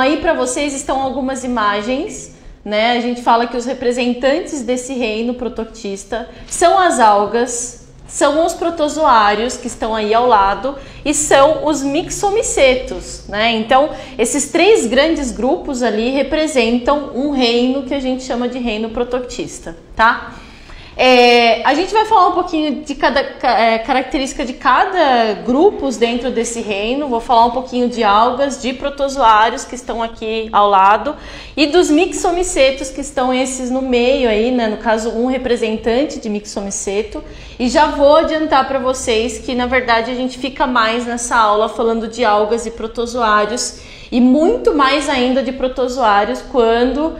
Aí para vocês estão algumas imagens, né? A gente fala que os representantes desse reino protoctista são as algas, são os protozoários que estão aí ao lado e são os mixomicetos, né? Então, esses três grandes grupos ali representam um reino que a gente chama de reino protoctista, tá? A gente vai falar um pouquinho de cada característica de cada grupo dentro desse reino. Vou falar um pouquinho de algas, de protozoários que estão aqui ao lado e dos mixomicetos que estão esses no meio aí, né? No caso, um representante de mixomiceto. E já vou adiantar para vocês que, na verdade, a gente fica mais nessa aula falando de algas e protozoários e muito mais ainda de protozoários quando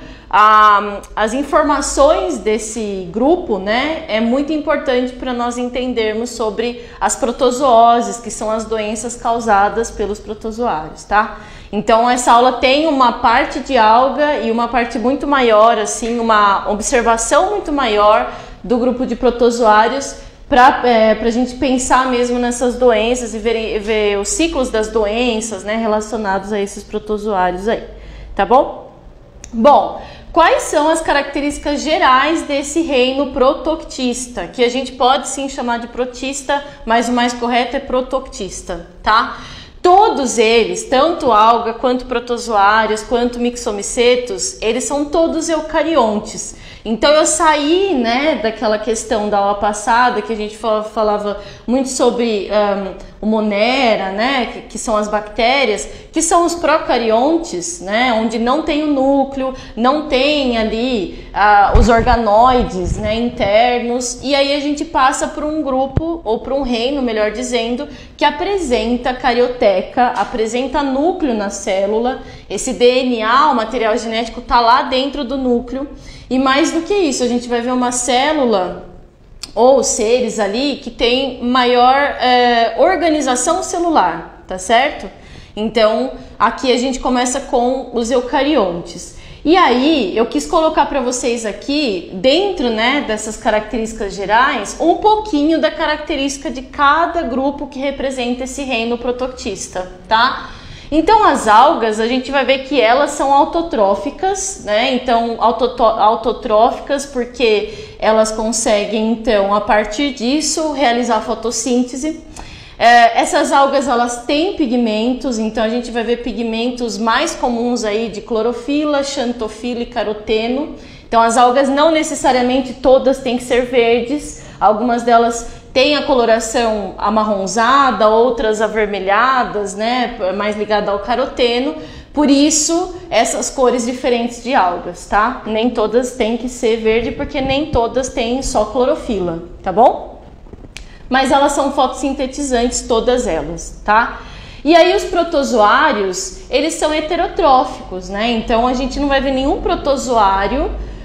as informações desse grupo, né, é muito importante para nós entendermos sobre as protozooses, que são as doenças causadas pelos protozoários, tá? Então essa aula tem uma parte de alga e uma parte muito maior, assim, uma observação muito maior do grupo de protozoários para a gente pensar mesmo nessas doenças e ver os ciclos das doenças, né, relacionados a esses protozoários aí, tá bom? Bom, quais são as características gerais desse reino protoctista? Que a gente pode sim chamar de protista, mas o mais correto é protoctista, tá? Todos eles, tanto alga quanto protozoários, quanto mixomicetos, eles são todos eucariontes. Então eu saí, né, daquela questão da aula passada que a gente falava muito sobre o Monera, né, que são as bactérias, que são os procariontes, né, onde não tem o núcleo, não tem ali os organoides, né, internos, e aí a gente passa por um grupo, ou por um reino, melhor dizendo, que apresenta carioteca, apresenta núcleo na célula, esse DNA, o material genético, está lá dentro do núcleo. E mais do que isso, a gente vai ver uma célula ou seres ali que tem maior organização celular, tá certo? Então, aqui a gente começa com os eucariontes. E aí, eu quis colocar para vocês aqui, dentro, né, dessas características gerais, um pouquinho da característica de cada grupo que representa esse reino protoctista, tá? Então as algas, a gente vai ver que elas são autotróficas, né? Então autotróficas porque elas conseguem, então, a partir disso, realizar fotossíntese. Essas algas, elas têm pigmentos, então a gente vai ver pigmentos mais comuns aí de clorofila, xantofila e caroteno. Então as algas não necessariamente todas têm que ser verdes, algumas delas tem a coloração amarronzada, outras avermelhadas, né, mais ligada ao caroteno. Por isso, essas cores diferentes de algas, tá? Nem todas têm que ser verde, porque nem todas têm só clorofila, tá bom? Mas elas são fotossintetizantes, todas elas, tá? E aí os protozoários, eles são heterotróficos, né? Então a gente não vai ver nenhum protozoário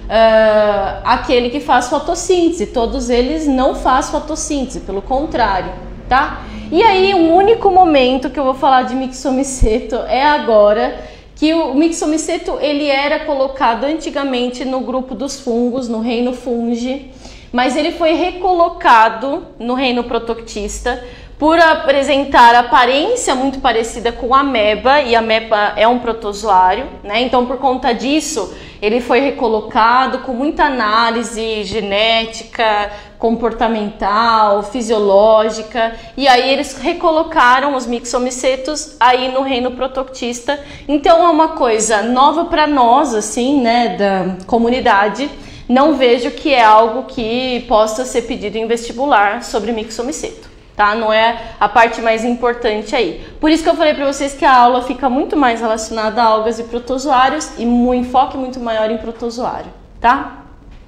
aquele que faz fotossíntese, todos eles não fazem fotossíntese, pelo contrário, tá? E aí um único momento que eu vou falar de mixomiceto é agora, que o mixomiceto ele era colocado antigamente no grupo dos fungos, no reino fungi, mas ele foi recolocado no reino protoctista por apresentar aparência muito parecida com a ameba, e a ameba é um protozoário, né? Então, por conta disso, ele foi recolocado com muita análise genética, comportamental, fisiológica, e aí eles recolocaram os mixomicetos aí no reino protoctista. Então, é uma coisa nova para nós, assim, né, da comunidade. Não vejo que é algo que possa ser pedido em vestibular sobre mixomiceto, tá? Não é a parte mais importante aí. Por isso que eu falei para vocês que a aula fica muito mais relacionada a algas e protozoários e um enfoque muito maior em protozoário, tá?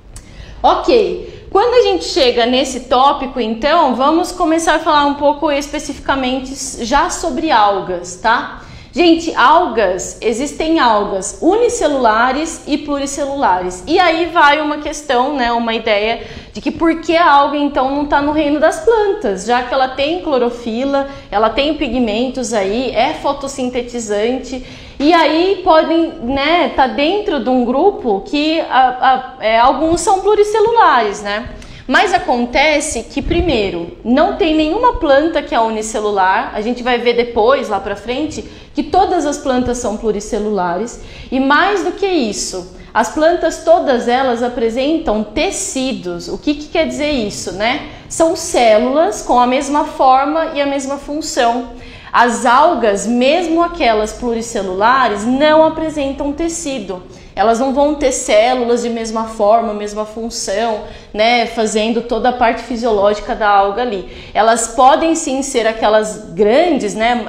Ok, quando a gente chega nesse tópico, então, vamos começar a falar um pouco especificamente já sobre algas, tá? Gente, algas, existem algas unicelulares e pluricelulares. E aí vai uma questão, né, uma ideia de que por que a alga então não está no reino das plantas, já que ela tem clorofila, ela tem pigmentos aí, é fotossintetizante, e aí podem, né, estar dentro de um grupo que alguns são pluricelulares, né? Mas acontece que, primeiro, não tem nenhuma planta que é unicelular. A gente vai ver depois, lá para frente, que todas as plantas são pluricelulares. E mais do que isso, as plantas todas elas apresentam tecidos. O que quer dizer isso, né? São células com a mesma forma e a mesma função. As algas, mesmo aquelas pluricelulares, não apresentam tecido. Elas não vão ter células de mesma forma, mesma função, né, fazendo toda a parte fisiológica da alga ali. Elas podem sim ser aquelas grandes, né,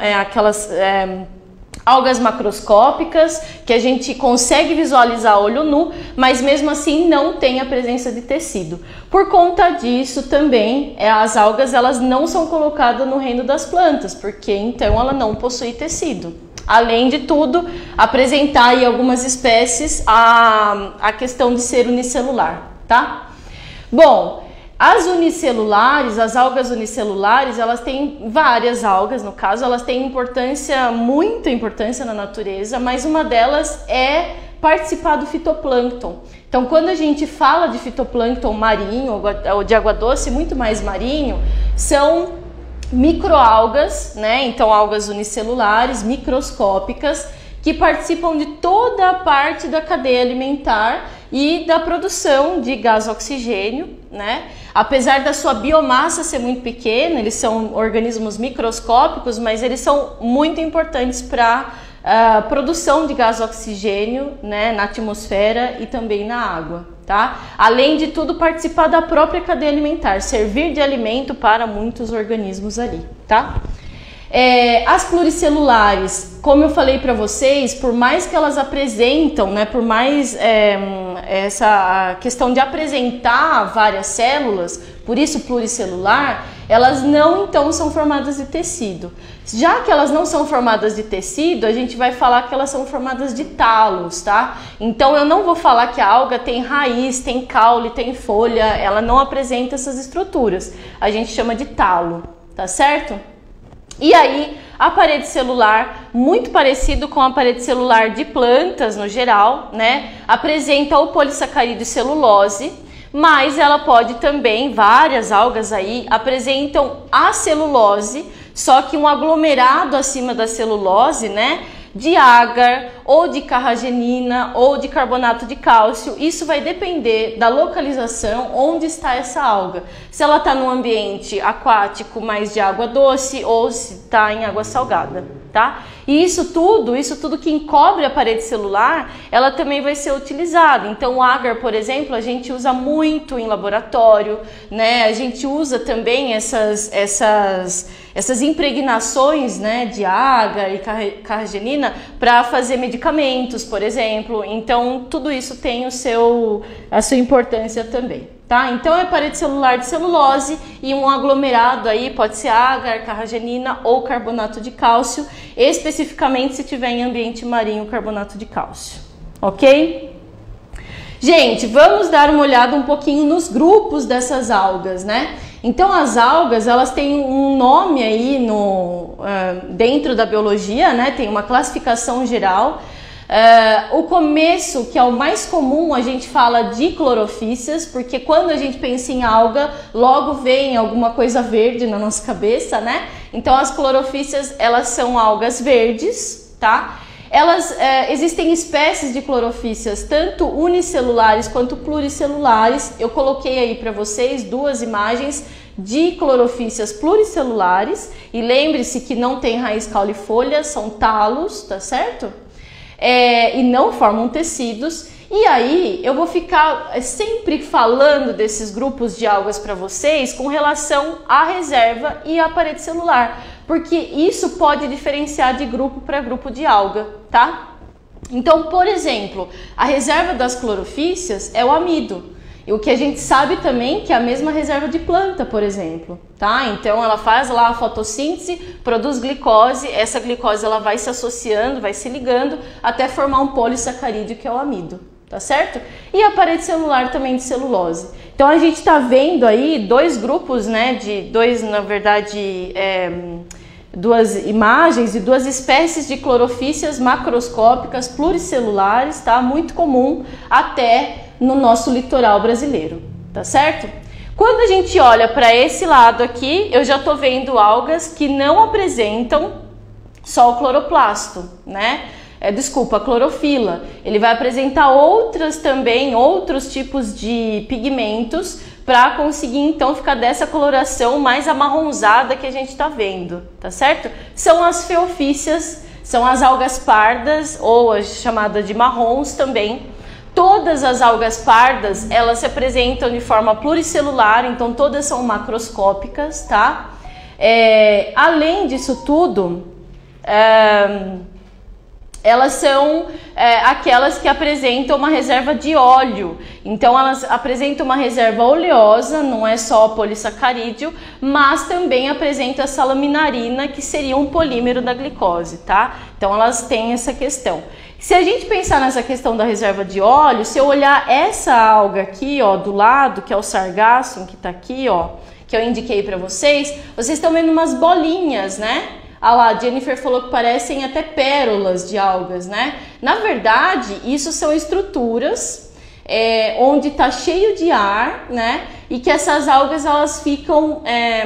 algas macroscópicas que a gente consegue visualizar a olho nu, mas mesmo assim não tem a presença de tecido. Por conta disso também, as algas elas não são colocadas no reino das plantas, porque então ela não possui tecido. Além de tudo, apresentar em algumas espécies a questão de ser unicelular, tá? Bom, as unicelulares, as algas unicelulares, elas têm várias algas, no caso, elas têm importância, muita importância na natureza, mas uma delas é participar do fitoplâncton. Então, quando a gente fala de fitoplâncton marinho ou de água doce, muito mais marinho, são microalgas, né? Então algas unicelulares, microscópicas, que participam de toda a parte da cadeia alimentar e da produção de gás oxigênio, né? Apesar da sua biomassa ser muito pequena, eles são organismos microscópicos, mas eles são muito importantes para a produção de gás oxigênio, né, na atmosfera e também na água, tá? Além de tudo, participar da própria cadeia alimentar, servir de alimento para muitos organismos ali, tá? As pluricelulares, como eu falei para vocês, por mais que elas apresentam, né, por mais essa questão de apresentar várias células, por isso pluricelular, elas não então são formadas de tecido. Já que elas não são formadas de tecido, a gente vai falar que elas são formadas de talos, tá? Então eu não vou falar que a alga tem raiz, tem caule, tem folha, ela não apresenta essas estruturas. A gente chama de talo, tá certo? E aí, a parede celular, muito parecido com a parede celular de plantas no geral, né? Apresenta o polissacarídeo e celulose, mas ela pode também, várias algas aí, apresentam a celulose, só que um aglomerado acima da celulose, né? De agar, ou de carragenina, ou de carbonato de cálcio. Isso vai depender da localização onde está essa alga. Se ela está num ambiente aquático mais de água doce ou se está em água salgada, tá? E isso tudo que encobre a parede celular, ela também vai ser utilizada. Então o agar, por exemplo, a gente usa muito em laboratório, né? A gente usa também essas impregnações, né, de agar e carragenina para fazer medicamentos, por exemplo. Então tudo isso tem a sua importância também, tá? Então é parede celular de celulose e um aglomerado aí pode ser agar, carragenina ou carbonato de cálcio, especificamente se tiver em ambiente marinho carbonato de cálcio, ok? Gente, vamos dar uma olhada um pouquinho nos grupos dessas algas, né? Então as algas, elas têm um nome aí dentro da biologia, né? Tem uma classificação geral. O começo, que é o mais comum, a gente fala de clorofícias, porque quando a gente pensa em alga, logo vem alguma coisa verde na nossa cabeça, né? Então as clorofícias, elas são algas verdes, tá? Existem espécies de clorofícias, tanto unicelulares quanto pluricelulares. Eu coloquei aí para vocês duas imagens de clorofícias pluricelulares. E lembre-se que não tem raiz, caule e folha, são talos, tá certo? E não formam tecidos. E aí eu vou ficar sempre falando desses grupos de algas para vocês com relação à reserva e à parede celular, porque isso pode diferenciar de grupo para grupo de alga, tá? Então, por exemplo, a reserva das clorofícias é o amido. E o que a gente sabe também que é a mesma reserva de planta, por exemplo, tá? Então ela faz lá a fotossíntese, produz glicose, essa glicose ela vai se associando, vai se ligando até formar um polissacarídeo que é o amido, tá certo? E a parede celular também de celulose. Então a gente tá vendo aí dois grupos, né, duas imagens de duas espécies de clorofícias macroscópicas pluricelulares, tá? Muito comum até no nosso litoral brasileiro, tá certo? Quando a gente olha para esse lado aqui, eu já estou vendo algas que não apresentam só o cloroplasto, né? Desculpa, a clorofila. Ele vai apresentar outros tipos de pigmentos para conseguir então ficar dessa coloração mais amarronzada que a gente está vendo, tá certo? São as feofícias, são as algas pardas ou a chamada de marrons também. Todas as algas pardas, elas se apresentam de forma pluricelular, então todas são macroscópicas, tá? Além disso tudo, elas são aquelas que apresentam uma reserva de óleo. Então elas apresentam uma reserva oleosa, não é só polissacarídeo, mas também apresenta a salaminarina, que seria um polímero da glicose, tá? Então elas têm essa questão. Se a gente pensar nessa questão da reserva de óleo, se eu olhar essa alga aqui, ó, do lado, que é o sargassum, que tá aqui, ó, que eu indiquei para vocês estão vendo umas bolinhas, né? Ah lá, a Jennifer falou que parecem até pérolas de algas, né? Na verdade, isso são estruturas onde está cheio de ar, né? E que essas algas, elas ficam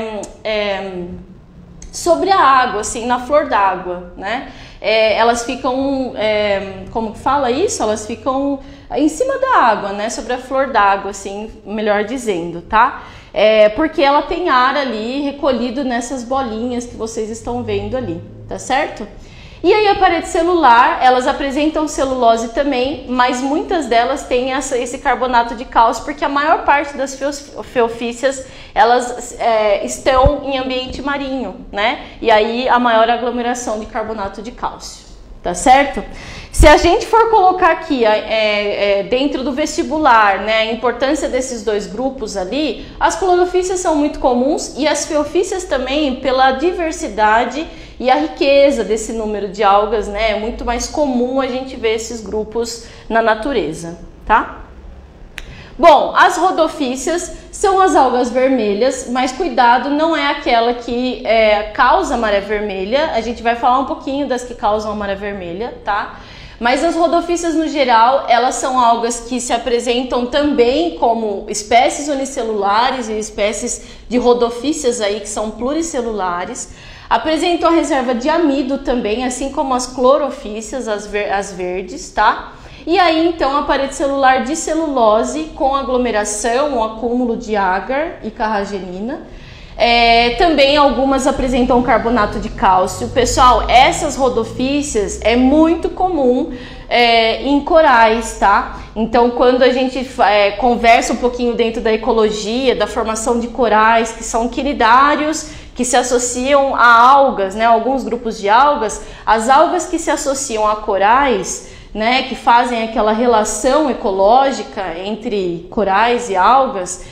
sobre a água, assim, na flor d'água, né? Elas ficam, como que fala isso? Elas ficam em cima da água, né? Sobre a flor d'água, assim, melhor dizendo, tá? Porque ela tem ar ali recolhido nessas bolinhas que vocês estão vendo ali, tá certo? E aí a parede celular, elas apresentam celulose também, mas muitas delas têm esse carbonato de cálcio, porque a maior parte das feofícias, elas estão em ambiente marinho, né? E aí a maior aglomeração de carbonato de cálcio, tá certo? Se a gente for colocar aqui dentro do vestibular, né, a importância desses dois grupos ali, as clorofícias são muito comuns e as feofícias também, pela diversidade e a riqueza desse número de algas, né, é muito mais comum a gente ver esses grupos na natureza, tá? Bom, as rodofícias são as algas vermelhas, mas cuidado, não é aquela que causa maré vermelha. A gente vai falar um pouquinho das que causam a maré vermelha, tá? Mas as rodofícias no geral, elas são algas que se apresentam também como espécies unicelulares e espécies de rodofícias aí que são pluricelulares. Apresentam a reserva de amido também, assim como as clorofícias, as verdes, tá? E aí então a parede celular de celulose com aglomeração ou acúmulo de agar e carragenina. Também algumas apresentam carbonato de cálcio. Pessoal, essas rodofícias é muito comum em corais, tá? Então quando a gente conversa um pouquinho dentro da ecologia, da formação de corais, que são quinidários, que se associam a algas, né? Alguns grupos de algas, as algas que se associam a corais, né, que fazem aquela relação ecológica entre corais e algas,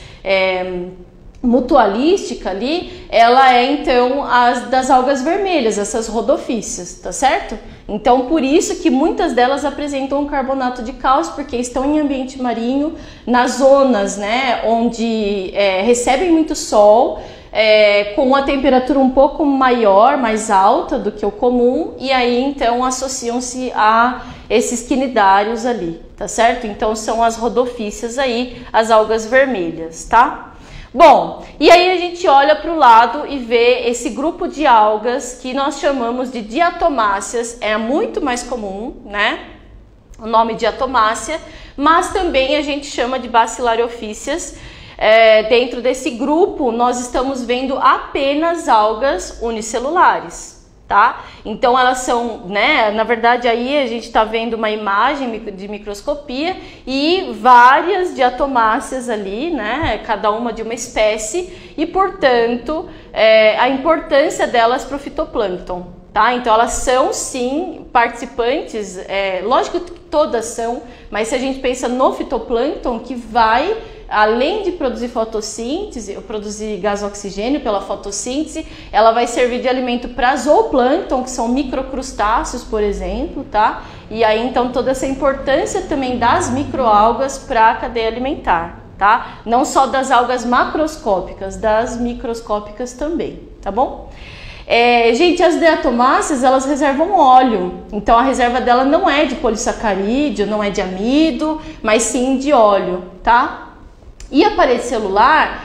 mutualística ali, ela é então das algas vermelhas, essas rodofícias, tá certo? Então por isso que muitas delas apresentam um carbonato de cálcio, porque estão em ambiente marinho, nas zonas, né, onde recebem muito sol, com uma temperatura um pouco maior, mais alta do que o comum, e aí então associam-se a esses quinidários ali, tá certo? Então são as rodofícias aí, as algas vermelhas, tá? Bom, e aí a gente olha para o lado e vê esse grupo de algas que nós chamamos de diatomáceas, é muito mais comum, né? O nome diatomácea, mas também a gente chama de bacilariofíceas. Dentro desse grupo nós estamos vendo apenas algas unicelulares, tá? Então elas são, né, na verdade aí a gente está vendo uma imagem de microscopia e várias diatomáceas ali, né, cada uma de uma espécie e portanto a importância delas para o fitoplâncton, tá? Então elas são sim participantes, lógico que todas são, mas se a gente pensa no fitoplâncton que vai, além de produzir fotossíntese, produzir gás oxigênio pela fotossíntese, ela vai servir de alimento para zooplâncton, que são microcrustáceos, por exemplo, tá? E aí então toda essa importância também das microalgas para a cadeia alimentar, tá? Não só das algas macroscópicas, das microscópicas também, tá bom? Gente, as diatomáceas, elas reservam óleo, então a reserva dela não é de polissacarídeo, não é de amido, mas sim de óleo, tá? E a parede celular,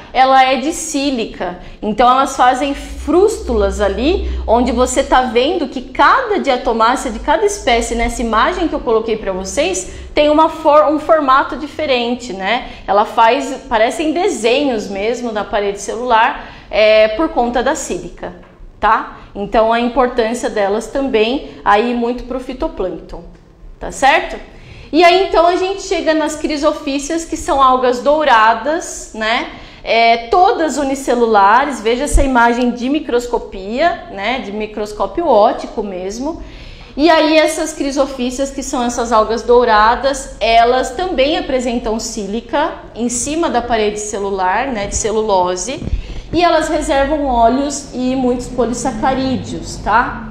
ela é de sílica. Então elas fazem frústulas ali, onde você tá vendo que cada diatomácea de cada espécie, nessa imagem que eu coloquei para vocês, tem um formato diferente, né? Ela parecem desenhos mesmo na parede celular, por conta da sílica, tá? Então a importância delas também aí muito para o fitoplâncton, tá certo? E aí então a gente chega nas crisofícias, que são algas douradas, né? Todas unicelulares. Veja essa imagem de microscopia, né? De microscópio óptico mesmo. E aí essas crisofícias, que são essas algas douradas, elas também apresentam sílica em cima da parede celular, né? De celulose. E elas reservam óleos e muitos polissacarídeos, tá?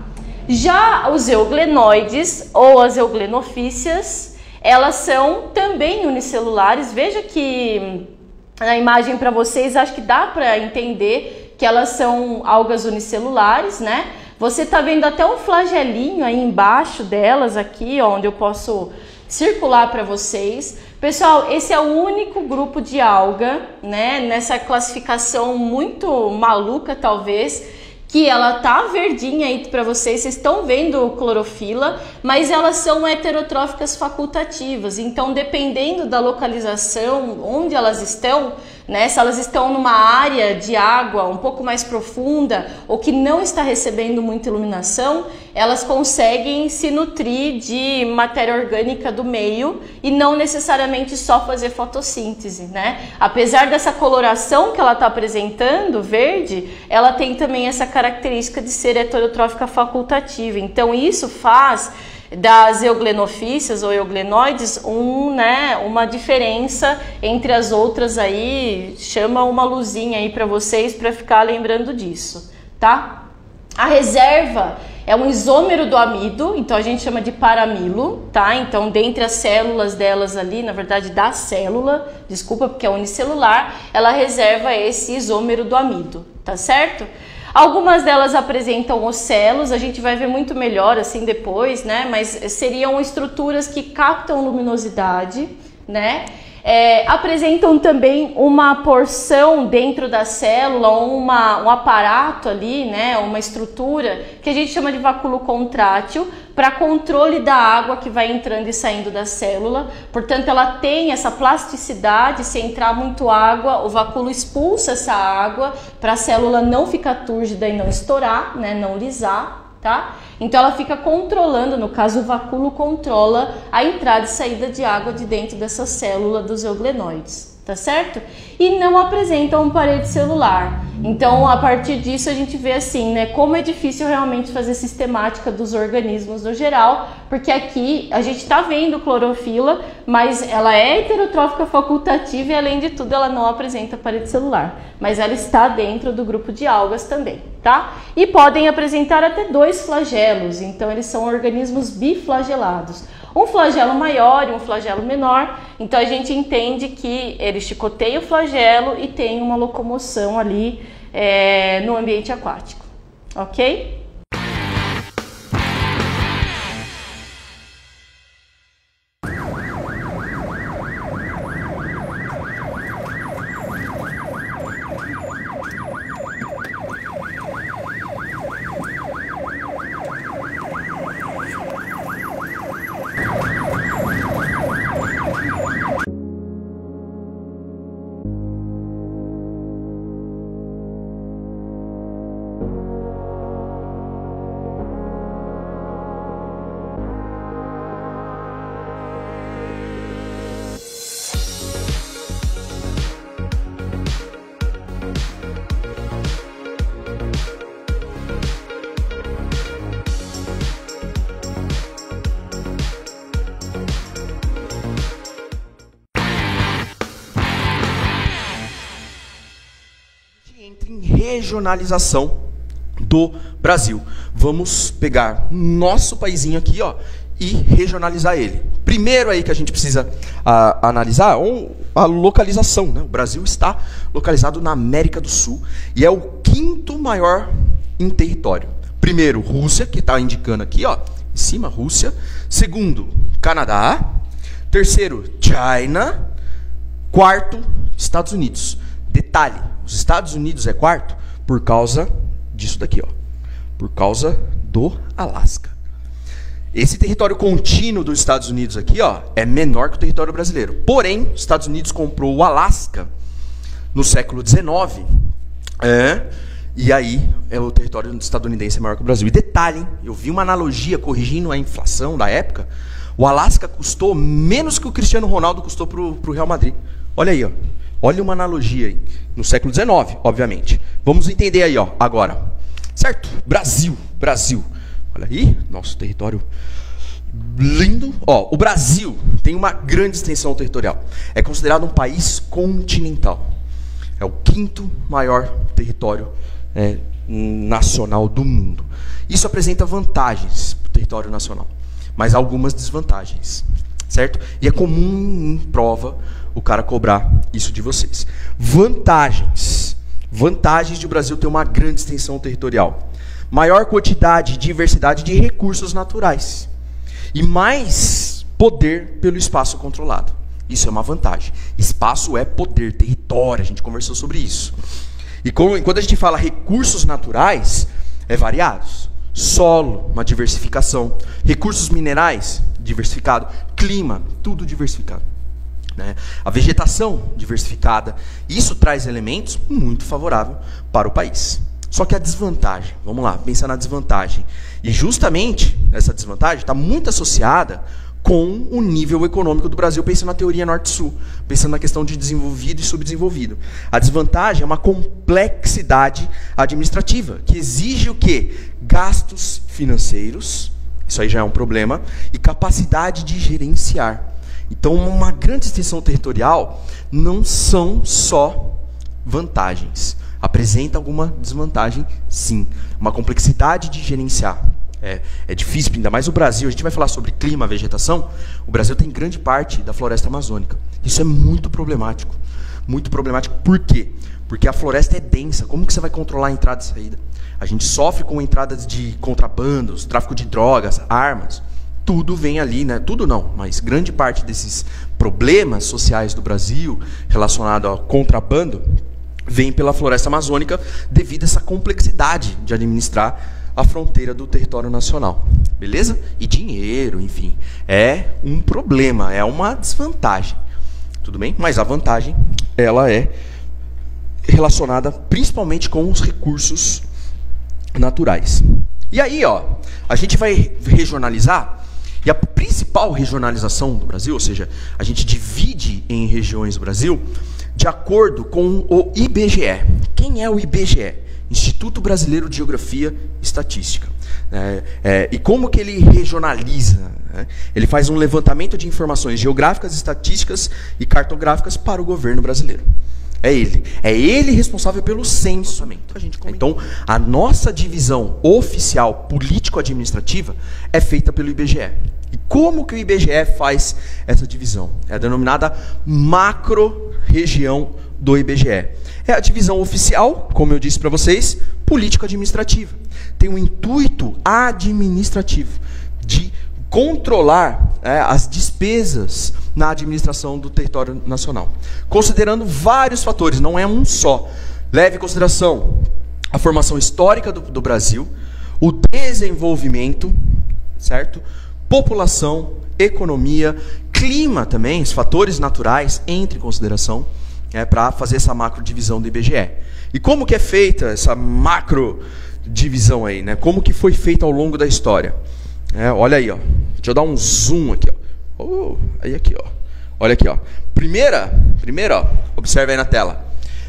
Já os euglenoides ou as euglenofícias, elas são também unicelulares. Veja que na imagem para vocês, acho que dá para entender que elas são algas unicelulares, né? Você tá vendo até um flagelinho aí embaixo delas aqui, ó, onde eu posso circular para vocês. Pessoal, esse é o único grupo de alga, né, nessa classificação muito maluca talvez, que ela tá verdinha aí para vocês estão vendo clorofila, mas elas são heterotróficas facultativas. Então, dependendo da localização onde elas estão, né, se elas estão numa área de água um pouco mais profunda ou que não está recebendo muita iluminação, elas conseguem se nutrir de matéria orgânica do meio e não necessariamente só fazer fotossíntese, né? Apesar dessa coloração que ela está apresentando, verde, ela tem também essa característica de ser heterotrófica facultativa. Então isso faz das euglenofícias ou euglenoides uma diferença entre as outras aí. Chama uma luzinha aí para vocês para ficar lembrando disso, tá? A reserva é um isômero do amido, então a gente chama de paramilo, tá? Então, dentre as células delas ali, na verdade da célula, desculpa, porque é unicelular, ela reserva esse isômero do amido, tá certo? Algumas delas apresentam ocelos, a gente vai ver muito melhor assim depois, né? Mas seriam estruturas que captam luminosidade, né? Apresentam também uma porção dentro da célula, um aparato ali, né? Uma estrutura que a gente chama de vacúolo contrátil para controle da água que vai entrando e saindo da célula. Portanto, ela tem essa plasticidade. Se entrar muito água, o vacúolo expulsa essa água para a célula não ficar túrgida e não estourar, né? Não lisar. Tá? Então ela fica controlando, no caso o vacúolo controla a entrada e saída de água de dentro dessa célula dos euglenoides, tá certo? E não apresentam parede celular. Então a partir disso a gente vê assim, né, como é difícil realmente fazer sistemática dos organismos no geral, porque aqui a gente tá vendo clorofila, mas ela é heterotrófica facultativa e além de tudo ela não apresenta parede celular, mas ela está dentro do grupo de algas também, tá? E podem apresentar até 2 flagelos, então eles são organismos biflagelados. Um flagelo maior e um flagelo menor, então a gente entende que ele chicoteia o flagelo e tem uma locomoção ali no ambiente aquático, ok? Entra em regionalização do Brasil. Vamos pegar nosso paizinho aqui, ó, e regionalizar ele. Primeiro aí que a gente precisa analisar a localização, né? O Brasil está localizado na América do Sul e é o 5º maior em território. Primeiro, Rússia, que está indicando aqui, ó, em cima, Rússia. Segundo, Canadá. Terceiro, China. Quarto, Estados Unidos. Detalhe. Os Estados Unidos é quarto por causa disso daqui, ó. Por causa do Alasca. Esse território contínuo dos Estados Unidos aqui, ó, é menor que o território brasileiro. Porém, os Estados Unidos comprou o Alasca no século XIX, e aí o território estadunidense é maior que o Brasil. E detalhe, hein, eu vi uma analogia corrigindo a inflação da época. O Alasca custou menos que o Cristiano Ronaldo custou pro Real Madrid. Olha aí, ó. Olha uma analogia aí. No século XIX, obviamente. Vamos entender aí, ó, agora. Certo? Brasil. Olha aí, nosso território lindo. Ó, o Brasil tem uma grande extensão territorial. É considerado um país continental. É o quinto maior território nacional do mundo. Isso apresenta vantagens para o território nacional, mas algumas desvantagens, certo? E é comum em prova o cara cobrar isso de vocês. Vantagens de o Brasil ter uma grande extensão territorial. Maior quantidade e diversidade de recursos naturais. E mais poder pelo espaço controlado. Isso é uma vantagem. Espaço é poder, território, a gente conversou sobre isso. E quando a gente fala recursos naturais, é variados. Solo, uma diversificação. Recursos minerais, diversificado. Clima, tudo diversificado. Né? A vegetação, diversificada. Isso traz elementos muito favoráveis para o país. Só que a desvantagem, vamos lá, pensar na desvantagem. E justamente essa desvantagem está muito associada com o nível econômico do Brasil, pensando na teoria norte-sul, pensando na questão de desenvolvido e subdesenvolvido. A desvantagem é uma complexidade administrativa, que exige o quê? Gastos financeiros, isso aí já é um problema, e capacidade de gerenciar. Então, uma grande extensão territorial não são só vantagens. Apresenta alguma desvantagem, sim. Uma complexidade de gerenciar. É difícil, ainda mais o Brasil. A gente vai falar sobre clima, vegetação. O Brasil tem grande parte da floresta amazônica. Isso é muito problemático. Muito problemático. Por quê? Porque a floresta é densa. Como que você vai controlar a entrada e saída? A gente sofre com entradas de contrabandos, tráfico de drogas, armas. Tudo vem ali, né? Tudo não, mas grande parte desses problemas sociais do Brasil relacionado ao contrabando vem pela floresta amazônica devido a essa complexidade de administrar a fronteira do território nacional. Beleza? E dinheiro, enfim. É um problema, é uma desvantagem. Tudo bem? Mas a vantagem, ela é relacionada principalmente com os recursos naturais. E aí, ó, a gente vai regionalizar, e a principal regionalização do Brasil, ou seja, a gente divide em regiões do Brasil de acordo com o IBGE. Quem é o IBGE? Instituto Brasileiro de Geografia e Estatística. E como que ele regionaliza? Né? Ele faz um levantamento de informações geográficas, estatísticas e cartográficas para o governo brasileiro. É ele responsável pelo censo. Então, a nossa divisão oficial político-administrativa é feita pelo IBGE. E como que o IBGE faz essa divisão? É a denominada macro-região do IBGE. É a divisão oficial, como eu disse para vocês, político-administrativa. Tem um intuito administrativo de controlar as despesas na administração do território nacional, considerando vários fatores, não é um só. Leve em consideração a formação histórica do Brasil, o desenvolvimento, certo? População, economia, clima também, os fatores naturais, entre em consideração, para fazer essa macro divisão do IBGE. E como que é feita essa macro divisão aí, né? Como que foi feita ao longo da história? Olha aí, ó. Deixa eu dar um zoom aqui, ó. Aí aqui, ó. Olha aqui, ó. Primeira, ó. Observe aí na tela.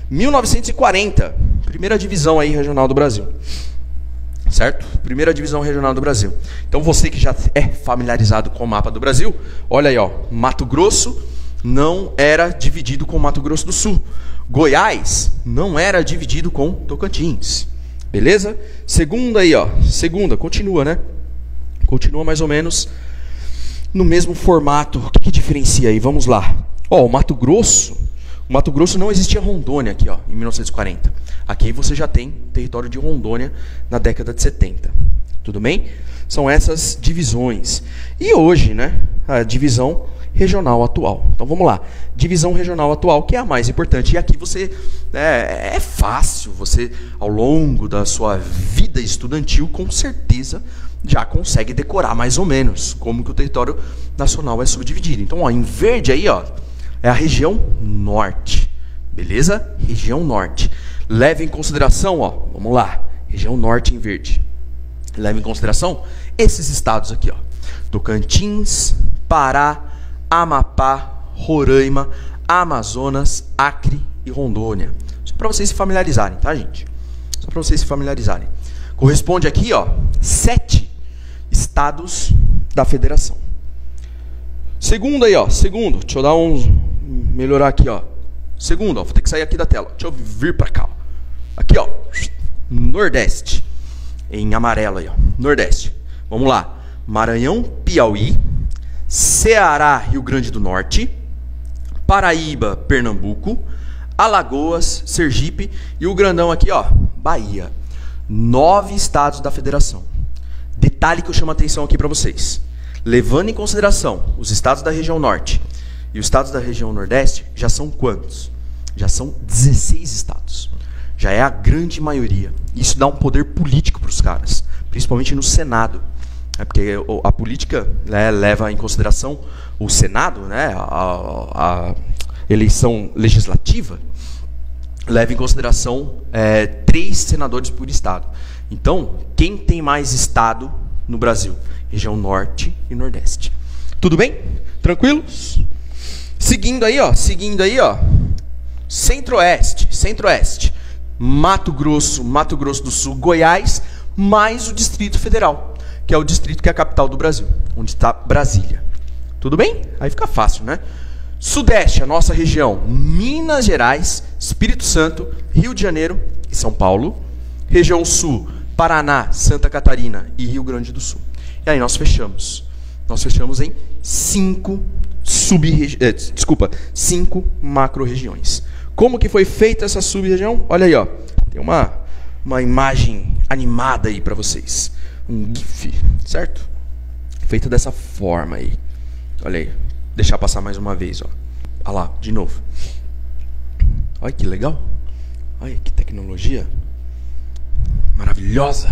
1940, primeira divisão aí regional do Brasil. Certo? Primeira divisão regional do Brasil. Então você que já é familiarizado com o mapa do Brasil, olha aí, ó. Mato Grosso não era dividido com Mato Grosso do Sul. Goiás não era dividido com Tocantins. Beleza? Segunda aí, ó. Segunda, continua, né? Continua mais ou menos no mesmo formato. O que diferencia aí? Vamos lá. Ó, o Mato Grosso não existia Rondônia aqui, ó, em 1940. Aqui você já tem território de Rondônia na década de 70. Tudo bem? São essas divisões. E hoje, né, a divisão regional atual. Então vamos lá, divisão regional atual, que é a mais importante. E aqui você, é fácil, você ao longo da sua vida estudantil, com certeza, já consegue decorar mais ou menos como que o território nacional é subdividido. Então, ó, em verde aí, ó, é a região norte, beleza? Região norte. Leve em consideração, ó, vamos lá, região norte em verde. Leve em consideração esses estados aqui, ó, Tocantins, Pará, Amapá, Roraima, Amazonas, Acre e Rondônia. Só para vocês se familiarizarem, tá, gente? Só para vocês se familiarizarem. Corresponde aqui, ó, 7 estados da federação. Segundo aí, ó, segundo, deixa eu dar melhorar aqui, ó. Segundo, ó, vou ter que sair aqui da tela. Deixa eu vir para cá, ó. Aqui, ó, Nordeste, em amarelo aí, ó, Nordeste. Vamos lá, Maranhão, Piauí, Ceará, Rio Grande do Norte, Paraíba, Pernambuco, Alagoas, Sergipe e o grandão aqui, ó, Bahia. 9 estados da federação. Detalhe que eu chamo a atenção aqui para vocês. Levando em consideração os estados da região norte e os estados da região nordeste, já são quantos? Já são 16 estados. Já é a grande maioria. Isso dá um poder político para os caras, principalmente no Senado. Porque a política, né, leva em consideração o Senado, né, a eleição legislativa, leva em consideração 3 senadores por estado. Então, quem tem mais estado no Brasil? Região norte e nordeste. Tudo bem? Tranquilos? Seguindo aí, ó, centro-oeste, centro-oeste. Mato Grosso do Sul, Goiás, mais o Distrito Federal, que é o distrito que é a capital do Brasil, onde está Brasília. Tudo bem? Aí fica fácil, né? Sudeste, a nossa região, Minas Gerais, Espírito Santo, Rio de Janeiro e São Paulo. Região Sul, Paraná, Santa Catarina e Rio Grande do Sul. E aí nós fechamos. Nós fechamos em 5 macro-regiões. Como que foi feita essa sub-região? Olha aí, ó. Tem uma imagem animada aí para vocês. Um GIF, certo? Feita dessa forma aí. Olha aí. Deixar passar mais uma vez, ó. Olha lá, de novo. Olha que legal. Olha que tecnologia maravilhosa.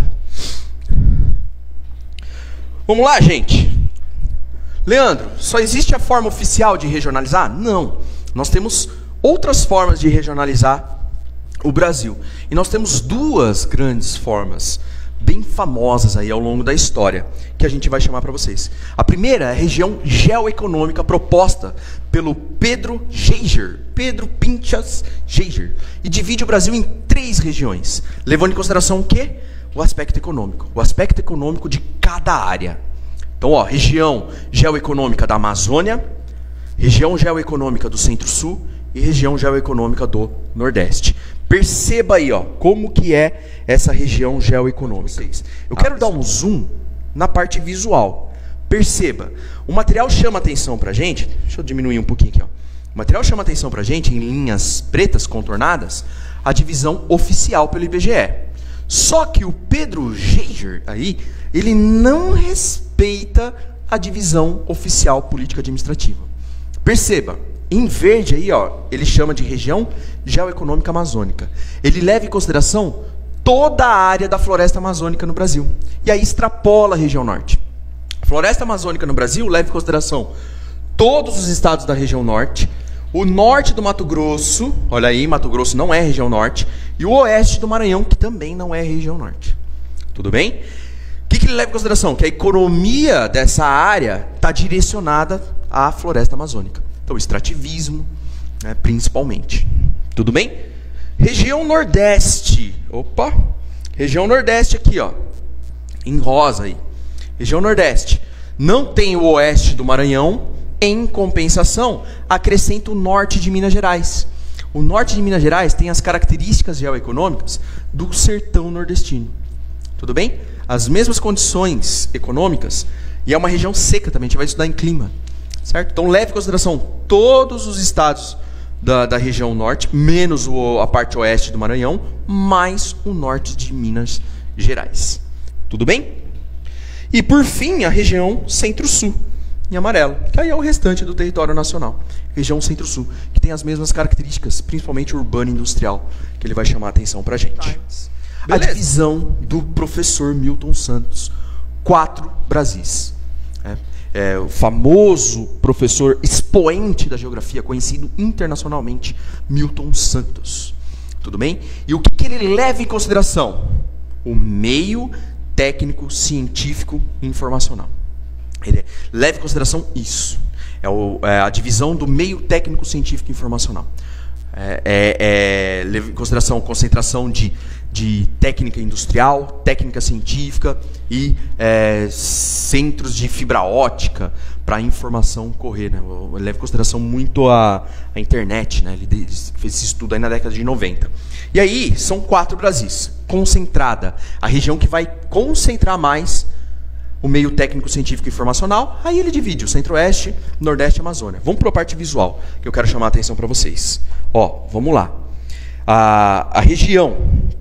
Vamos lá, gente. Leandro, só existe a forma oficial de regionalizar? Não. Nós temos outras formas de regionalizar o Brasil. E nós temos 2 grandes formas bem famosas aí ao longo da história, que a gente vai chamar para vocês. A primeira é a região geoeconômica proposta pelo Pedro Pinchas Geiger, e divide o Brasil em 3 regiões, levando em consideração o quê? O aspecto econômico de cada área. Então, ó, região geoeconômica da Amazônia, região geoeconômica do Centro-Sul e região geoeconômica do Nordeste. Perceba aí, ó, como que é essa região geoeconômica. Eu quero dar um zoom na parte visual. Perceba, o material chama atenção pra gente. Deixa eu diminuir um pouquinho aqui, ó. O material chama atenção pra gente em linhas pretas contornadas a divisão oficial pelo IBGE. Só que o Pedro Geiger aí, ele não respeita a divisão oficial política administrativa. Perceba, em verde aí, ó, ele chama de região geoeconômica amazônica. Ele leva em consideração toda a área da floresta amazônica no Brasil. E aí extrapola a região norte. A floresta amazônica no Brasil leva em consideração todos os estados da região norte, o norte do Mato Grosso, olha aí, Mato Grosso não é região norte, e o oeste do Maranhão, que também não é região norte. Tudo bem? O que ele leva em consideração? Que a economia dessa área está direcionada à floresta amazônica. Então, extrativismo, né, principalmente. Tudo bem? Região Nordeste. Opa! Região Nordeste aqui, ó. Em rosa aí. Região Nordeste. Não tem o oeste do Maranhão. Em compensação, acrescenta o norte de Minas Gerais. O norte de Minas Gerais tem as características geoeconômicas do sertão nordestino. Tudo bem? As mesmas condições econômicas. E é uma região seca também. A gente vai estudar em clima. Certo? Então leve em consideração todos os estados da região norte, menos a parte oeste do Maranhão, mais o norte de Minas Gerais. Tudo bem? E por fim, a região centro-sul. em amarelo, que aí é o restante do território nacional, região centro-sul, que tem as mesmas características, principalmente urbano e industrial, que ele vai chamar a atenção pra gente. A divisão do professor Milton Santos, 4 Brasis. É o famoso professor expoente da geografia, conhecido internacionalmente, Milton Santos. Tudo bem? E o que ele leva em consideração? O meio técnico, científico e informacional. Ele leva em consideração isso. É a divisão do meio técnico, científico e informacional. Leva em consideração a concentração de técnica industrial, técnica científica e centros de fibra ótica para a informação correr. Né? Leva em consideração muito a internet. Né? Ele fez esse estudo aí na década de 90. E aí, são 4 Brasis. Concentrada. A região que vai concentrar mais o meio técnico, científico e informacional. Aí ele divide o centro-oeste, nordeste e amazônia. Vamos para a parte visual, que eu quero chamar a atenção para vocês. Ó, vamos lá. A região...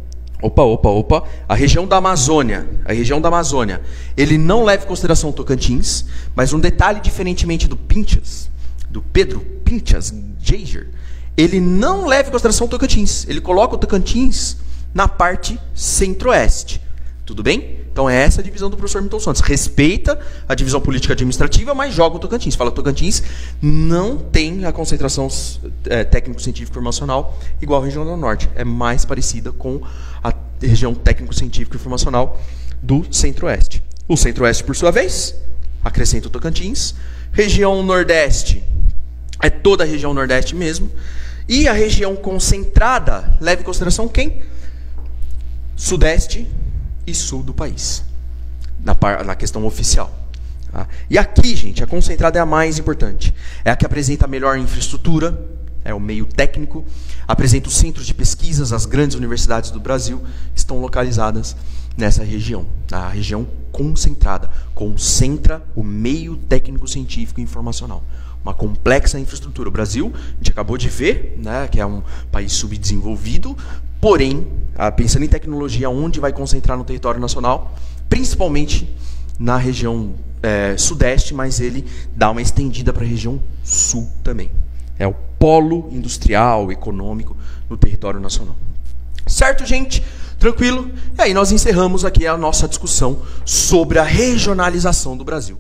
A região da Amazônia. Ele não leva em consideração o Tocantins, mas um detalhe diferentemente do Pinchas, do Pedro Pinchas Geiger, ele não leva em consideração o Tocantins. Ele coloca o Tocantins na parte centro-oeste. Tudo bem? Então é essa a divisão do professor Milton Santos. Respeita a divisão política administrativa, mas joga o Tocantins. Fala que o Tocantins não tem a concentração técnico-científico e informacional igual a região do Norte. É mais parecida com a região técnico-científico e informacional do Centro-Oeste. O Centro-Oeste, por sua vez, acrescenta o Tocantins. Região Nordeste é toda a região Nordeste mesmo. E a região concentrada leva em consideração quem? Sudeste e sul do país, na questão oficial. Tá? E aqui, gente, a concentrada é a mais importante. É a que apresenta a melhor infraestrutura, é o meio técnico, apresenta os centros de pesquisas, as grandes universidades do Brasil estão localizadas nessa região. A região concentrada, concentra o meio técnico, científico e informacional. Uma complexa infraestrutura. O Brasil, a gente acabou de ver, né, que é um país subdesenvolvido, porém, pensando em tecnologia, onde vai concentrar no território nacional, principalmente na região sudeste, mas ele dá uma estendida para a região sul também. É o polo industrial, econômico no território nacional. Certo, gente? Tranquilo? E aí nós encerramos aqui a nossa discussão sobre a regionalização do Brasil.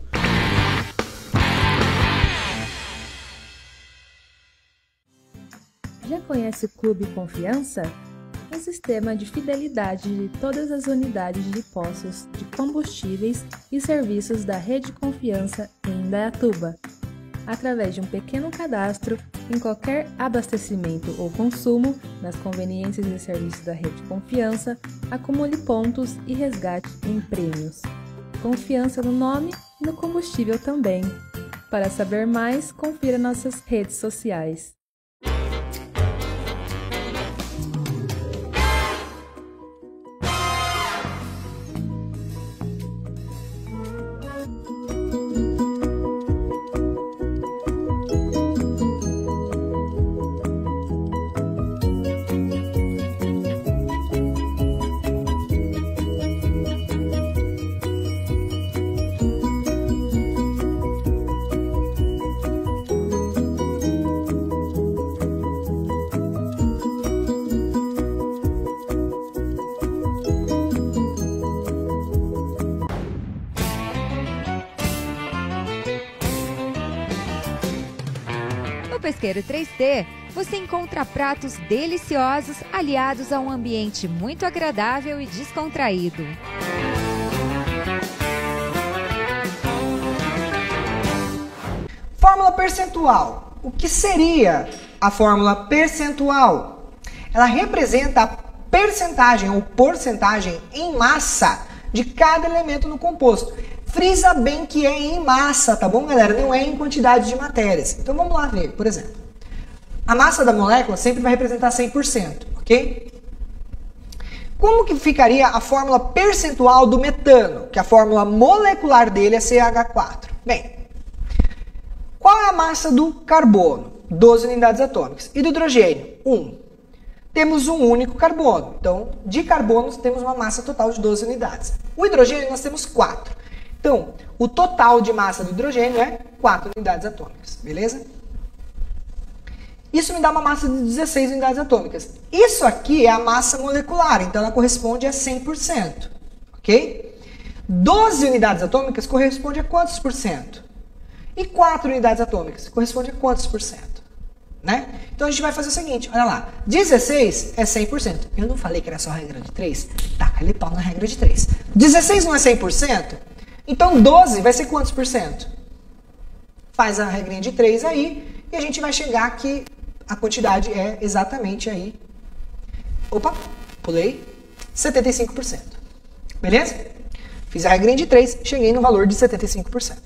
Já conhece o Clube Confiança? Um sistema de fidelidade de todas as unidades de postos de combustíveis e serviços da Rede Confiança em Indaiatuba. Através de um pequeno cadastro em qualquer abastecimento ou consumo nas conveniências e serviços da Rede Confiança, acumule pontos e resgate em prêmios. Confiança no nome e no combustível também. Para saber mais, confira nossas redes sociais. No Pesqueiro 3T, você encontra pratos deliciosos aliados a um ambiente muito agradável e descontraído. Fórmula percentual. O que seria a fórmula percentual? Ela representa a percentagem ou porcentagem em massa de cada elemento no composto. Frisa bem que é em massa, tá bom, galera? Não é em quantidade de matérias. Então vamos lá ver, por exemplo. A massa da molécula sempre vai representar 100%, ok? Como que ficaria a fórmula percentual do metano? Que a fórmula molecular dele é CH4. Bem, qual é a massa do carbono? 12 unidades atômicas. E do hidrogênio? 1. Temos um único carbono. Então, de carbonos temos uma massa total de 12 unidades. O hidrogênio nós temos 4. Então, o total de massa do hidrogênio é 4 unidades atômicas, beleza? Isso me dá uma massa de 16 unidades atômicas. Isso aqui é a massa molecular, então ela corresponde a 100%, ok? 12 unidades atômicas corresponde a quantos por cento? E 4 unidades atômicas corresponde a quantos por cento? Né? Então a gente vai fazer o seguinte, olha lá, 16 é 100%. Eu não falei que era só a regra de 3? Taca-lhe pau na regra de 3. 16 não é 100%? Então 12 vai ser quantos por cento? Faz a regrinha de 3 aí e a gente vai chegar que a quantidade é exatamente aí. Opa, pulei. 75%. Beleza? Fiz a regrinha de 3, cheguei no valor de 75%.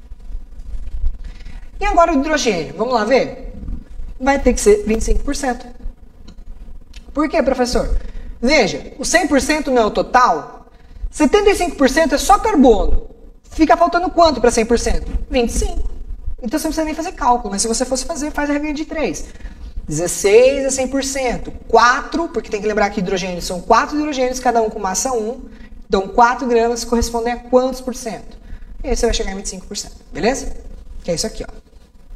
E agora o hidrogênio, vamos lá ver? Vai ter que ser 25%. Por quê, professor? Veja, o 100% não é o total? 75% é só carbono. Fica faltando quanto para 100%? 25. Então você não precisa nem fazer cálculo, mas se você fosse fazer, faz a regra de 3. 16 é 100%. 4, porque tem que lembrar que hidrogênios são 4 hidrogênios, cada um com massa 1. Então 4 gramas correspondem a quantos por cento? E aí você vai chegar em 25%. Beleza? Que é isso aqui, ó.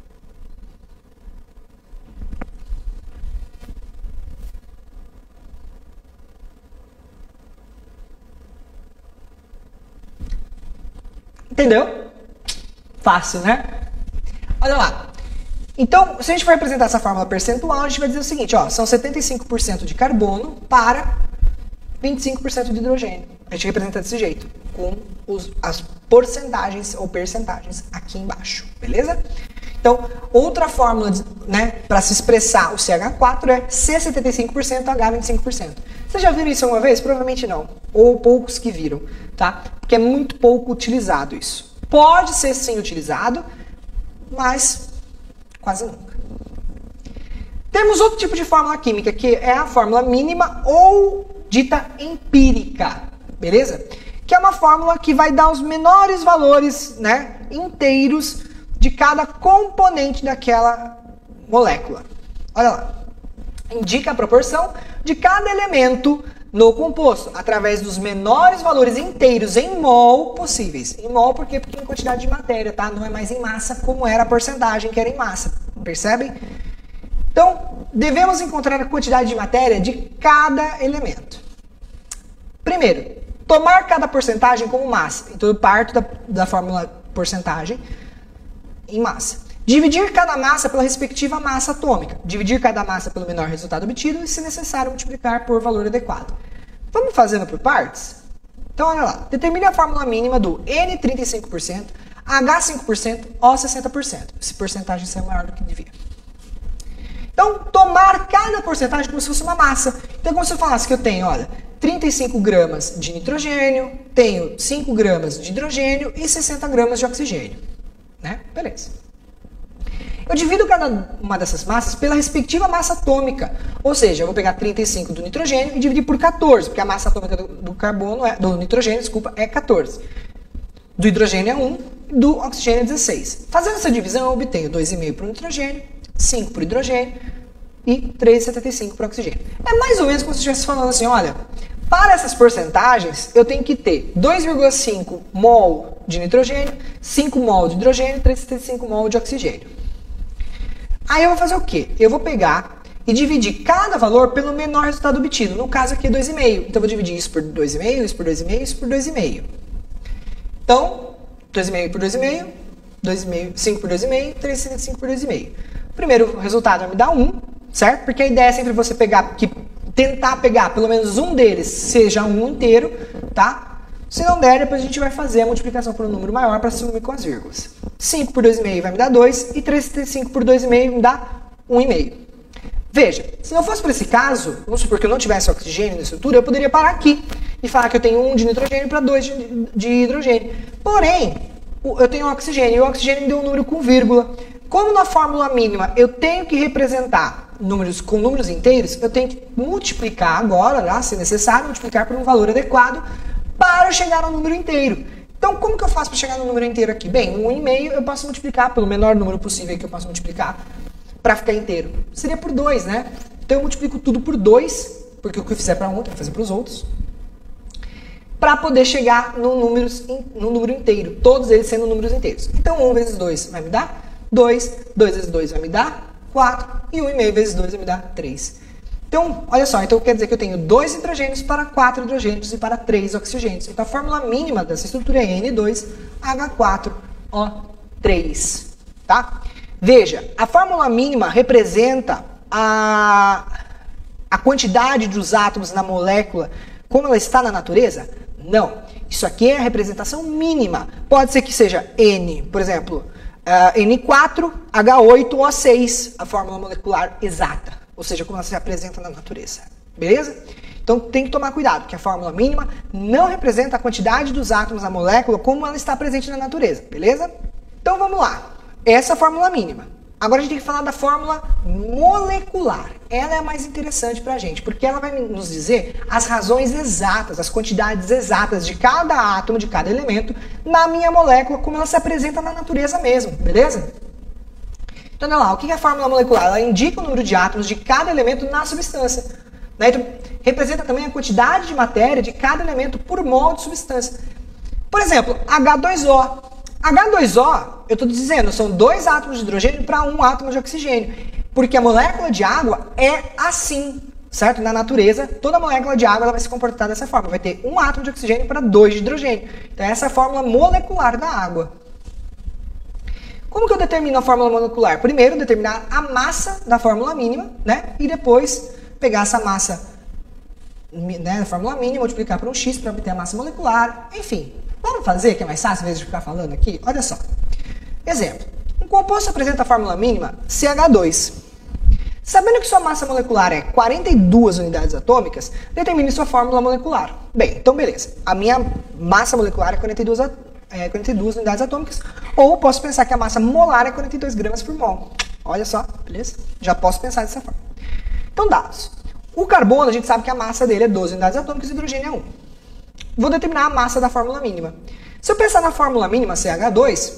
Entendeu? Fácil, né? Olha lá. Então, se a gente for representar essa fórmula percentual, a gente vai dizer o seguinte, ó, são 75% de carbono para 25% de hidrogênio. A gente representa desse jeito, com as porcentagens ou percentagens aqui embaixo, beleza? Então, outra fórmula, né, para se expressar o CH4 é C75%, H25%. Vocês já viram isso alguma vez? Provavelmente não. Ou poucos que viram, tá? Porque é muito pouco utilizado isso. Pode ser sim utilizado, mas quase nunca. Temos outro tipo de fórmula química, que é a fórmula mínima ou dita empírica, beleza? Que é uma fórmula que vai dar os menores valores, né, inteiros de cada componente daquela molécula. Olha lá. Indica a proporção de cada elemento no composto, através dos menores valores inteiros em mol possíveis. Em mol porque em quantidade de matéria, tá? Não é mais em massa como era a porcentagem que era em massa. Percebem? Então, devemos encontrar a quantidade de matéria de cada elemento. Primeiro, tomar cada porcentagem como massa. Então, eu parto da fórmula porcentagem em massa. Dividir cada massa pela respectiva massa atômica. Dividir cada massa pelo menor resultado obtido e, se necessário, multiplicar por valor adequado. Vamos fazendo por partes? Então, olha lá. Determine a fórmula mínima do N 35%, H 5%, O 60%. Se porcentagem ser maior do que devia. Então, tomar cada porcentagem como se fosse uma massa. Então, como se eu falasse que eu tenho, olha, 35 gramas de nitrogênio, tenho 5 gramas de hidrogênio e 60 gramas de oxigênio. Né? Beleza. Eu divido cada uma dessas massas pela respectiva massa atômica. Ou seja, eu vou pegar 35 do nitrogênio e dividir por 14, porque a massa atômica do nitrogênio, é 14. Do hidrogênio é 1, do oxigênio é 16. Fazendo essa divisão, eu obtenho 2,5 para o nitrogênio, 5 para o hidrogênio e 3,75 para o oxigênio. É mais ou menos como se estivesse falando assim, olha, para essas porcentagens, eu tenho que ter 2,5 mol de nitrogênio, 5 mol de hidrogênio e 3,75 mol de oxigênio. Aí eu vou fazer o quê? Eu vou pegar e dividir cada valor pelo menor resultado obtido. No caso aqui é 2,5. Então eu vou dividir isso por 2,5, isso por 2,5, isso por 2,5. Então, 2,5 por 2,5, 2,5, 5 por 2,5, 3,75 por 2,5. O primeiro resultado vai me dar 1, certo? Porque a ideia é sempre você tentar pegar pelo menos um deles, seja um inteiro, tá? Se não der, depois a gente vai fazer a multiplicação por um número maior para sumir com as vírgulas. 5 por 2,5 vai me dar 2 e 3,75 por 2,5 me dá 1,5. Veja, se não fosse por esse caso, vamos supor que eu não tivesse oxigênio na estrutura, eu poderia parar aqui e falar que eu tenho 1 de nitrogênio para 2 de hidrogênio. Porém, eu tenho oxigênio e o oxigênio me deu um número com vírgula. Como na fórmula mínima eu tenho que representar números com números inteiros, eu tenho que multiplicar agora, se necessário, multiplicar por um valor adequado para chegar ao número inteiro. Então, como que eu faço para chegar no número inteiro aqui? Bem, 1,5 eu posso multiplicar pelo menor número possível que eu posso multiplicar para ficar inteiro. Seria por 2, né? Então, eu multiplico tudo por 2, porque o que eu fizer para um, eu vou fazer para os outros. para poder chegar no número inteiro, todos eles sendo números inteiros. Então 1 vezes 2 vai me dar 2, 2 vezes 2 vai me dar 4, e 1,5 vezes 2 vai me dar 3. Então, olha só, então quer dizer que eu tenho 2 nitrogênios para 4 hidrogênios e para 3 oxigênios. Então a fórmula mínima dessa estrutura é N2H4O3, tá? Veja, a fórmula mínima representa a quantidade dos átomos na molécula como ela está na natureza? Não. Isso aqui é a representação mínima. Pode ser que seja N, por exemplo, N4H8O6, a fórmula molecular exata. Ou seja, como ela se apresenta na natureza. Beleza? Então tem que tomar cuidado, que a fórmula mínima não representa a quantidade dos átomos na molécula como ela está presente na natureza. Beleza? Então vamos lá. Essa é a fórmula mínima. Agora a gente tem que falar da fórmula molecular. Ela é a mais interessante para a gente, porque ela vai nos dizer as razões exatas, as quantidades exatas de cada átomo, de cada elemento, na minha molécula, como ela se apresenta na natureza mesmo, beleza? Então, olha lá, o que é a fórmula molecular? Ela indica o número de átomos de cada elemento na substância. Né? Então, representa também a quantidade de matéria de cada elemento por mol de substância. Por exemplo, H2O. H2O, eu estou dizendo, são 2 átomos de hidrogênio para 1 átomo de oxigênio. Porque a molécula de água é assim, certo? Na natureza, toda molécula de água ela vai se comportar dessa forma. Vai ter 1 átomo de oxigênio para 2 de hidrogênio. Então essa é a fórmula molecular da água. Como que eu determino a fórmula molecular? Primeiro, determinar a massa da fórmula mínima, né? E depois pegar essa massa, né, da fórmula mínima, multiplicar por um x para obter a massa molecular. Enfim, vamos fazer, que é mais fácil, em vez de ficar falando aqui? Olha só. Exemplo. Um composto apresenta a fórmula mínima CH2. Sabendo que sua massa molecular é 42 unidades atômicas, determine sua fórmula molecular. Bem, então beleza. A minha massa molecular é 42 unidades atômicas, ou posso pensar que a massa molar é 42 gramas por mol. Olha só, beleza? Já posso pensar dessa forma. Então, dados. O carbono, a gente sabe que a massa dele é 12 unidades atômicas e o hidrogênio é 1. Vou determinar a massa da fórmula mínima. Se eu pensar na fórmula mínima CH2,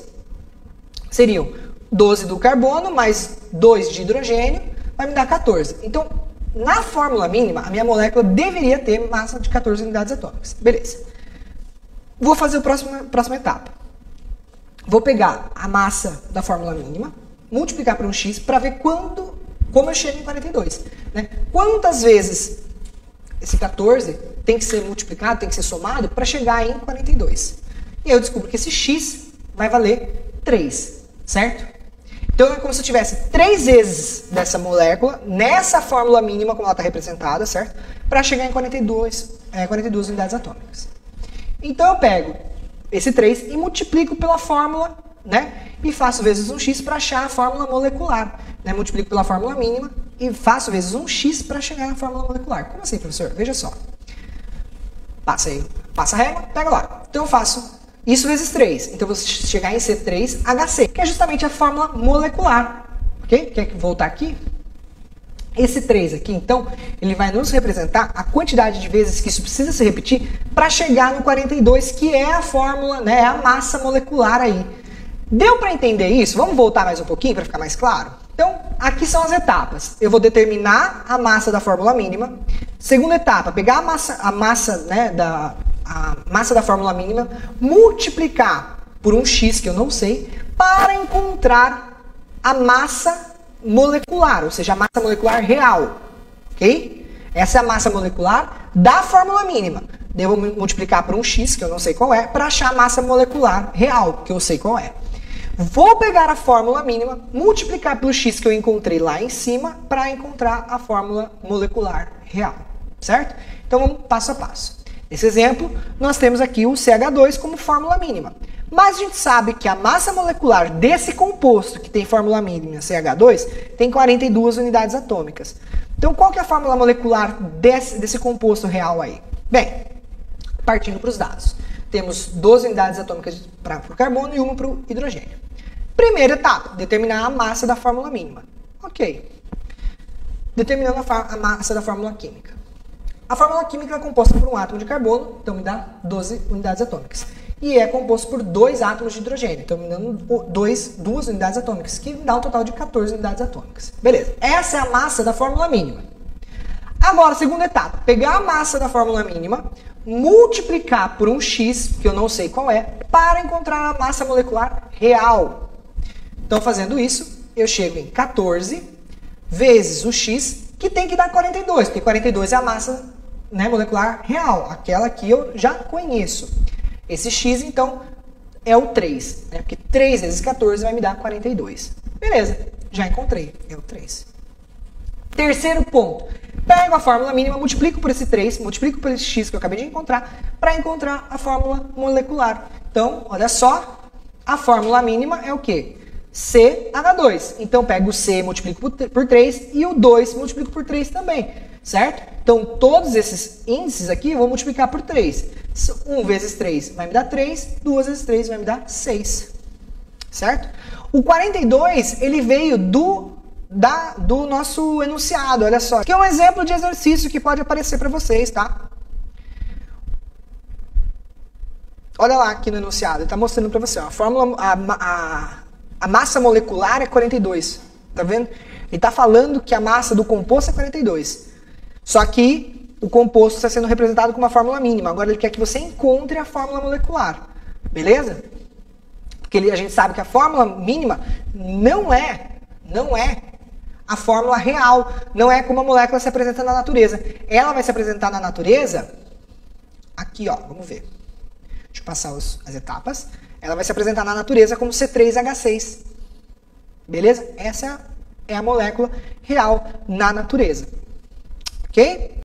seriam 12 do carbono mais 2 de hidrogênio, vai me dar 14. Então, na fórmula mínima, a minha molécula deveria ter massa de 14 unidades atômicas. Beleza. Vou fazer a próxima etapa. Vou pegar a massa da fórmula mínima, multiplicar por um x para ver como eu chego em 42. Né? Quantas vezes esse 14 tem que ser multiplicado, tem que ser somado para chegar em 42. E aí eu descubro que esse x vai valer 3, certo? Então é como se eu tivesse 3 vezes dessa molécula nessa fórmula mínima como ela está representada, certo? Para chegar em 42 unidades atômicas. Então eu pego esse 3 e multiplico pela fórmula, né? E faço vezes um x para achar a fórmula molecular. Né? Multiplico pela fórmula mínima e faço vezes um x para chegar na fórmula molecular. Como assim, professor? Veja só. Passa a régua, pega lá. Então eu faço isso vezes 3. Então eu vou chegar em C3HC, que é justamente a fórmula molecular. Ok? Quer voltar aqui? Esse 3 aqui, então, ele vai nos representar a quantidade de vezes que isso precisa se repetir para chegar no 42, que é a fórmula, né, a massa molecular aí. Deu para entender isso? Vamos voltar mais um pouquinho para ficar mais claro? Então, aqui são as etapas. Eu vou determinar a massa da fórmula mínima. Segunda etapa, pegar a massa da fórmula mínima, multiplicar por um x, que eu não sei, para encontrar a massa molecular, ou seja, a massa molecular real, ok? Essa é a massa molecular da fórmula mínima. Devo multiplicar por um x, que eu não sei qual é, para achar a massa molecular real, que eu sei qual é. Vou pegar a fórmula mínima, multiplicar pelo x que eu encontrei lá em cima, para encontrar a fórmula molecular real, certo? Então vamos passo a passo. Nesse exemplo, nós temos aqui o CH2 como fórmula mínima. Mas a gente sabe que a massa molecular desse composto, que tem fórmula mínima CH2, tem 42 unidades atômicas. Então, qual que é a fórmula molecular desse composto real aí? Bem, partindo para os dados. Temos 12 unidades atômicas para o carbono e uma para o hidrogênio. Primeira etapa, determinar a massa da fórmula mínima. Ok. Determinando a massa da fórmula química. A fórmula química é composta por um átomo de carbono, então me dá 12 unidades atômicas. E é composto por 2 átomos de hidrogênio, então me dando 2 unidades atômicas, que dá um total de 14 unidades atômicas. Beleza, essa é a massa da fórmula mínima. Agora, segunda etapa, pegar a massa da fórmula mínima, multiplicar por um x, que eu não sei qual é, para encontrar a massa molecular real. Então, fazendo isso, eu chego em 14 vezes o x, que tem que dar 42, porque 42 é a massa, né, molecular real, aquela que eu já conheço. Esse x, então, é o 3, né, porque 3 vezes 14 vai me dar 42. Beleza, já encontrei, é o 3. Terceiro ponto, pego a fórmula mínima, multiplico por esse 3, multiplico por esse x que eu acabei de encontrar, para encontrar a fórmula molecular. Então, olha só, a fórmula mínima é o quê? CH2. Então, pego o C, multiplico por 3 e o 2 multiplico por 3 também, certo? Então, todos esses índices aqui eu vou multiplicar por 3. 1 vezes 3 vai me dar 3, 2 vezes 3 vai me dar 6, certo? O 42, ele veio do nosso enunciado, olha só. Aqui é um exemplo de exercício que pode aparecer para vocês, tá? Olha lá aqui no enunciado, ele está mostrando para você, ó, a fórmula, a massa molecular é 42, tá vendo? Ele está falando que a massa do composto é 42, só que o composto está sendo representado com uma fórmula mínima, agora ele quer que você encontre a fórmula molecular, beleza? Porque a gente sabe que a fórmula mínima não é a fórmula real, não é como a molécula se apresenta na natureza. Ela vai se apresentar na natureza, aqui ó, vamos ver. Deixa eu passar as etapas. Ela vai se apresentar na natureza como C3H6. Beleza? Essa é a molécula real na natureza. Ok?